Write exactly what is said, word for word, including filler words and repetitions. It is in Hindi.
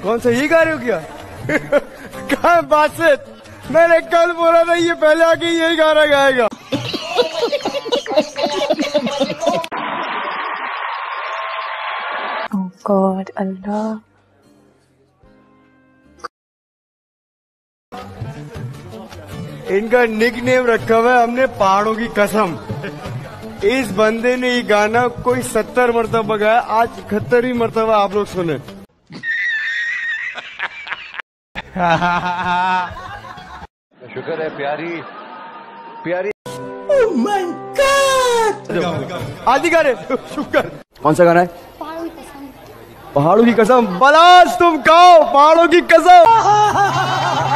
कौन सा ये गा रहे हो क्या? कहाँ बात से मैंने कल बोला था ये पहले आके यही गाना गाएगा। Oh God, अल्लाह। इनका निक नेम रखा हुआ है हमने पहाड़ों की कसम। इस बंदे ने ये गाना कोई सत्तर मरतबा गाया, आज इकहत्तरवीं मरतबा आप लोग सुने। शुक्र है प्यारी प्यारी। Oh my God! आदि गा रहे शुक्र। कौन सा गाना है? पहाड़ों की कसम। बलास तुम गाओ पहाड़ों की कसम।